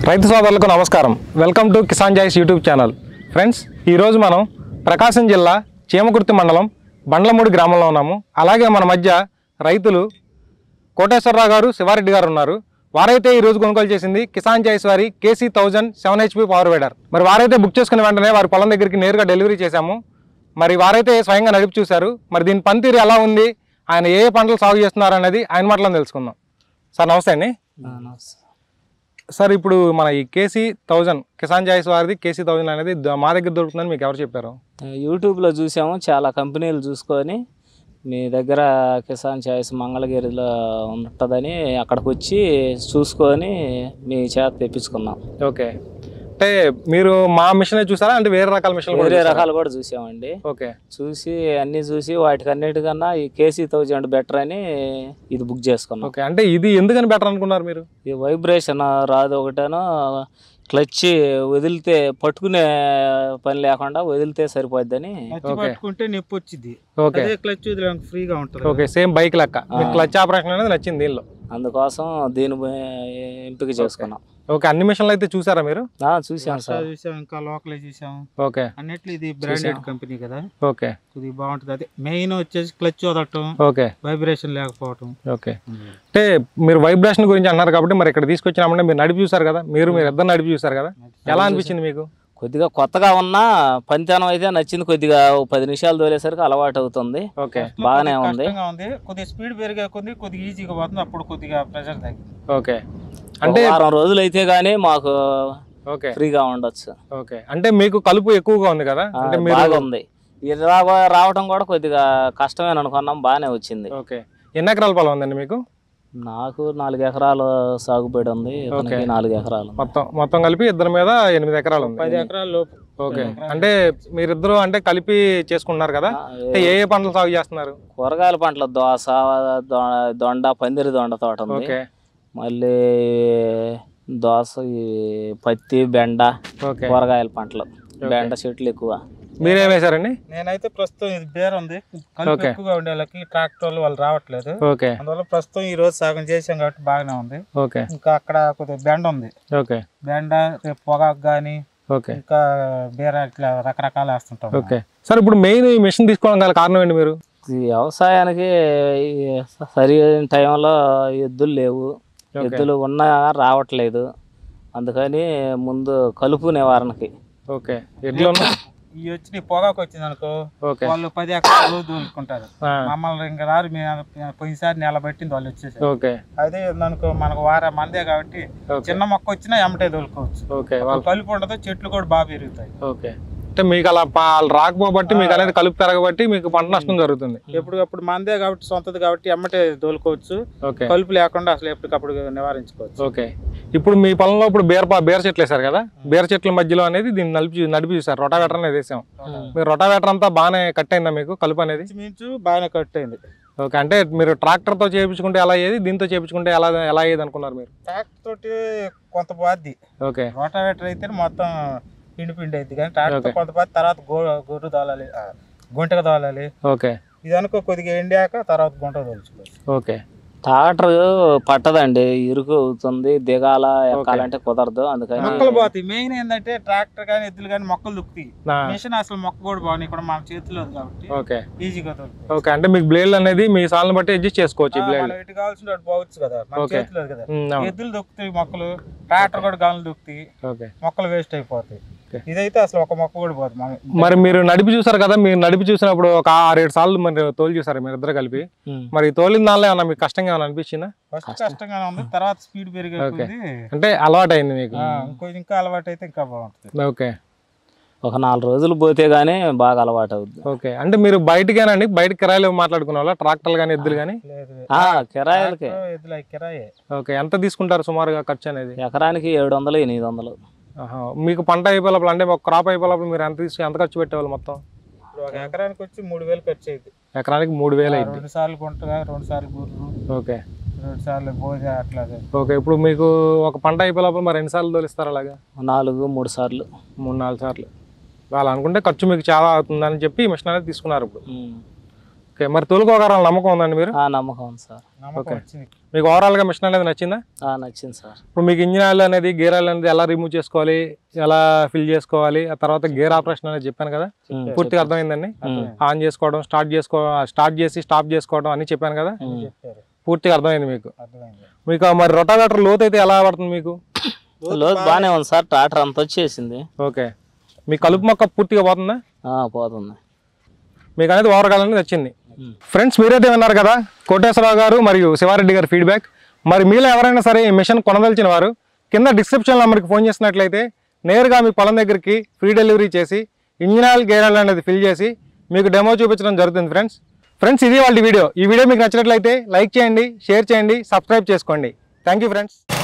రైతు సోదరులకు నమస్కారం. వెల్కమ్ టు కిసాన్ జాయిస్ యూట్యూబ్ ఛానల్. ఫ్రెండ్స్, ఈరోజు మనం ప్రకాశం జిల్లా చీమకుర్తి మండలం బండ్లమూడి గ్రామంలో ఉన్నాము. అలాగే మన మధ్య రైతులు కోటేశ్వరరావు గారు, శివారెడ్డి గారు ఉన్నారు. వారైతే ఈరోజు కొనుగోలు చేసింది కిసాన్ జాయిస్ వారి KC 1000 7HP పవర్ వీడర్. మరి వారైతే బుక్ చేసుకున్న వెంటనే వారి పొలం దగ్గరికి నేరుగా డెలివరీ చేశాము. మరి వారైతే స్వయంగా నడిపి చూశారు. మరి దీని పనితీరు ఎలా ఉంది, ఆయన ఏ పంటలు సాగు చేస్తున్నారు అనేది ఆయన మాటలో తెలుసుకుందాం. సార్ నమస్తే అండి. సార్, ఇప్పుడు మన ఈ KC 1000 కిసాన్ జాయిస్ వారిది KC 1000 అనేది మా దగ్గర దొరుకుతుందని మీకు ఎవరు చెప్పారు? యూట్యూబ్లో చూసాము, చాలా కంపెనీలు చూసుకొని మీ దగ్గర కిసాన్ చాయిస్ మంగళగిరిలో ఉంటుందని అక్కడికి వచ్చి చూసుకొని మీ చేత తెప్పించుకున్నాం. ఓకే, అంటే మీరు మా మిషన్ చూసారా అంటే వేరే రకాల మిషన్? వేరే రకాలు కూడా చూసామండి. ఓకే, చూసి అన్నీ చూసి వాటికన్నిటికన్నా ఈ KC 1000 బెటర్ అని ఇది బుక్ చేసుకున్నాం. ఓకే, అంటే ఇది ఎందుకని బెటర్ అనుకున్నారు మీరు? ఈ వైబ్రేషన్ రాదు ఒకటేనో, క్లచ్ వదిలితే పట్టుకునే పని లేకుండా వదిలితే సరిపోద్దని. పట్టుకుంటే నొప్పి వచ్చింది. ఓకే, క్లచ్ ఫ్రీగా ఉంటుంది. ఓకే, సేమ్ బైక్ లెక్క క్లచ్ ఆపరేషన్ అనేది నచ్చింది దీనిలో. అందుకోసం దీని ఎంపిక చేసుకున్నాం. ఓకే, అన్ని మిషన్లు అయితే చూసారా మీరు? చూసాం సార్, చూసాం, ఇంకా లోకల్ చూసాం. ఓకే, అన్నిట్లో ఇది బ్రాండెడ్ కంపెనీ కదా. ఓకే, ఇది బాగుంటుంది. అదే మెయిన్ వచ్చేసి క్లచ్ వదలటం, ఓకే, వైబ్రేషన్ లేకపోవటం. ఓకే, అంటే మీరు వైబ్రేషన్ గురించి అన్నారు కాబట్టి మరి ఇక్కడ తీసుకొచ్చినామంటే మీరు నడిపి చూసారు కదా, మీరు ఇద్దరు నడిపి చూసారు కదా, ఎలా అనిపించింది మీకు? కొద్దిగా కొత్తగా ఉన్నా పనితనం అయితే నచ్చింది. కొద్దిగా 10 నిమిషాలు తోలేసరికి అలవాటు అవుతుంది. ఓకే, బాగానే ఉంది. కొద్దిగా స్పీడ్ పెరిగే కొద్దిగా ఈజీగా పోతుంది. అప్పుడు కొద్దిగా ప్రెషర్ తగ్గింది. ఓకే, అంటే వారం రోజులు అయితే గానీ మాకు ఓకే ఫ్రీగా ఉండొచ్చు. ఓకే, అంటే మీకు కలుపు ఎక్కువగా ఉంది కదా, అంటే బాగా ఉంది. ఇలా రావడం కూడా కొద్దిగా కష్టమే అనుకున్నాం, బాగానే వచ్చింది. ఓకే, ఎన్ని ఎకరాల పొలం ఉందండి మీకు? నాకు 4 ఎకరాలు సాగుబడి ఉంది, 4 ఎకరాలు. మొత్తం కలిపి ఇద్దరి మీద 8 ఎకరాలు ఉంది. 10 ఎకరాల లోపు. ఓకే, అంటే మీరిద్దరు అంటే కలిపి చేసుకుంటున్నారు కదా, అంటే ఏ పంటలు సాగు చేస్తున్నారు? కూరగాయల పంటలు దోస, దొండ, పందిరి దొండ తోట ఉంది. ఓకే, మళ్ళీ దోస, పత్తి, బెండ, కూరగాయల పంటలు, బెండ చెట్లు ఎక్కువ. మీరేం వేశారండి? నేనైతే ప్రస్తుతం ఇది బేర్ ఉంది. కలుపు ఎక్కువగా ఉండే వాళ్ళకి ట్రాక్టర్ వాళ్ళు రావట్లేదు. ఓకే, అందువల్ల ప్రస్తుతం ఈ రోజు సాగం చేసాం కాబట్టి బాగానే ఉంది. ఓకే, ఇంకా అక్కడ కొద్దిగా బెండ ఉంది. ఓకే, బెండ, రేపు పొగాకు గానీ, ఓకే, ఇంకా బీర, ఇట్లా రకరకాలు వేస్తుంటాం. ఓకే. సార్, ఇప్పుడు మెయిన్ ఈ మిషన్ తీసుకోవడం గల కారణం ఏంటి? మీరు వ్యవసాయానికి సరి టైంలో ఎద్దులు లేవు, ఎద్దులు ఉన్నా రావట్లేదు. అందుకని ముందు కలుపు నివారణకి. ఓకే, ఎడ్లు ఈ వచ్చి పొగాకు వచ్చింది అనుకో, వాళ్ళు 10 ఎకరాలు దూలుకుంటారు. మమ్మల్ని ఇంకా రారు. పోయినసారి నెల పట్టింది వాళ్ళు వచ్చేసి. ఓకే, అదే అనుకో, మనకు మందే కాబట్టి చిన్న మొక్క వచ్చినా ఎమ్మటే దూలుకోవచ్చు. ఓకే, కలుపు ఉండదు, చెట్లు కూడా బాగా పెరుగుతాయి. ఓకే, అంటే మీకు అలా రాకపోబట్టి మీకు అనేది కలుపు పెరగబట్టి మీకు పంట నష్టం జరుగుతుంది. ఎప్పటికప్పుడు మందే కాబట్టి, సొంతది కాబట్టి ఎమ్మటే దోలుకోవచ్చు. కలుపు లేకుండా అసలు ఎప్పటికప్పుడు నివారించుకోవచ్చు. ఓకే, ఇప్పుడు మీ పొలంలో ఇప్పుడు బీర చెట్లు వేసారు కదా, బీర చెట్ల మధ్యలో అనేది దీన్ని నడిపి చూసారు, రొటావేటర్ అనేది వేసాం. మీరు రొటావేటర్ అంతా బాగానే కట్ అయిందా మీకు కలుపు అనేది? మించు బాగానే కట్ అయింది. ఓకే, అంటే మీరు ట్రాక్టర్ తో చేయించుకుంటే ఎలా అయ్యేది, దీంతో చేయించుకుంటే ఎలా అయ్యేది అనుకున్నారు మీరు? ట్రాక్టర్ తోటి కొంత బాధ్యత. ఓకే, రోటావేటర్ అయితే మొత్తం పిండి అయితే, కానీ ట్రాక్టర్ కొంత బాధ్యత. తర్వాత గొర్రె తోలాలి, గుంటగా తోలాలి. ఓకే, ఇది అనుకో కొద్దిగా ఎండాక తర్వాత గుంట తోలుచుకోవచ్చు. ఓకే, ట్రాక్టర్ పట్టదండి, ఇరుకు అవుతుంది, దిగాల ఎక్కాలంటే కుదరదు. అందుకని మొక్కలు పోతాయి. మెయిన్ ఏంటంటే ట్రాక్టర్ కానీ ఎద్దులు కానీ మొక్కలు దుక్కుతాయి. మిషన్ అసలు మొక్క కూడా బాగున్నాయి, ఇక్కడ మన చేతిలో కాబట్టి ఓకే ఈజీగా దొరుకుతుంది. ఓకే, అంటే మీకు బ్లేడ్ అనేది మీ సాల్ని బట్టి అడ్జస్ట్ చేసుకోవచ్చు. ఎటు కావాల్సిన వాటి పోవచ్చు కదా, మన చేతిలో కదా. ఎద్దులు దొక్కుతాయి మొక్కలు, ట్రాక్టర్ కూడా గానులు దొక్కుతాయి, మొక్కలు వేస్ట్ అయిపోతాయి. ఇదైతే అసలు ఒక మొక్క కూడా పోతుంది. మరి మీరు నడిపి చూసారు కదా, మీరు నడిపి చూసినప్పుడు ఒక 6-7 సార్లు మరి తోలు చూసారు మీరు ఇద్దరు కలిపి. మరి తోలిన దానిలో ఏమన్నా మీకు కష్టంగా ఏమన్నా అనిపించిందా? ఫస్ట్ కష్టంగానే ఉంది, తర్వాత స్పీడ్ పెరిగే అంటే అలవాటు అయింది మీకు. ఇంకా అలవాటు అయితే ఇంకా బాగుంటుంది. ఓకే, ఒక 4 రోజులు పోతే గానీ బాగా అలవాటు అవుతుంది. ఓకే, అంటే మీరు బయటకేనండి, బయట కిరాయిలు మాట్లాడుకునే వాళ్ళ ట్రాక్టర్లు కానీ ఎద్దులు కానీ? కిరాయిలకే. కిరాయే. ఓకే, ఎంత తీసుకుంటారు సుమారుగా ఖర్చు అనేది? ఎకరానికి 700-800. మీకు పంట అయిపోయినప్పుడు అంటే ఒక క్రాప్ అయిపోయినప్పుడు మీరు ఎంత ఖర్చు పెట్టేవాళ్ళు మొత్తం? ఒక ఎకరానికి వచ్చి 3000 ఖర్చు అయింది. ఎకరానికి 3000 అయింది. 2 సార్లు గుంటగా, 2 సార్లు గుర్రు, ఓకే, 2 సార్లు భోజ అట్లా. ఓకే, ఇప్పుడు మీకు ఒక పంట అయిపోయినప్పుడు మరి ఎన్నిసార్లు తోలిస్తారు అలాగా? 4-3 సార్లు, 3-4 సార్లు. అలా అనుకుంటే ఖర్చు మీకు చాలా అవుతుందని చెప్పి మిషన్ అనేది తీసుకున్నారు ఇప్పుడు. ఓకే, మరి తోలుకోగల నమ్మకం ఉందండి మీరు? నమ్మకం ఉంది సార్. నమ్మకం వచ్చింది. మీకు ఓవరాల్గా మిషన్ అనేది నచ్చిందా? నచ్చింది సార్. ఇప్పుడు మీకు ఇంజిన్ ఆయిల్ అనేది, గేర్ ఆయిల్ అనేది ఎలా రిమూవ్ చేసుకోవాలి, ఎలా ఫిల్ చేసుకోవాలి, ఆ తర్వాత గేర్ ఆపరేషన్ అనేది చెప్పాను కదా, పూర్తిగా అర్థమైందండి. ఆన్ చేసుకోవడం, స్టార్ట్ చేసి స్టాప్ చేసుకోవడం అన్ని చెప్పాను కదా, చెప్పారు. పూర్తిగా అర్థమైంది మీకు. అర్థమైంది. మీకు మరి రొటావేటర్ లోతు అయితే ఎలా పడుతుంది మీకు? లోతు బాగానే ఉంది సార్, ట్రాక్టర్ అంత వచ్చేసింది. ఓకే, మీ కలుపు మొక్క పూర్తిగా పోతుందా? పోతుంది. మీకు అనేది ఓవరాల్ అనేది నచ్చింది. ఫ్రెండ్స్, మీరైతే విన్నారు కదా కోటేశ్వరరావు గారు మరియు శివారెడ్డి గారి ఫీడ్బ్యాక్. మరి మీలో ఎవరైనా సరే ఈ మిషన్ కొనదలిచిన వారు కింద డిస్క్రిప్షన్ నెంబర్కి ఫోన్ చేసినట్లయితే నేరుగా మీ పొలం దగ్గరికి ఫ్రీ డెలివరీ చేసి ఇంజిన్ ఆయిల్, గేర్ ఆయిల్ అనేది ఫిల్ చేసి మీకు డెమో చూపించడం జరుగుతుంది. ఫ్రెండ్స్ ఇది వాళ్ళ వీడియో. ఈ వీడియో మీకు నచ్చినట్లయితే లైక్ చేయండి, షేర్ చేయండి, సబ్స్క్రైబ్ చేసుకోండి. Thank you friends.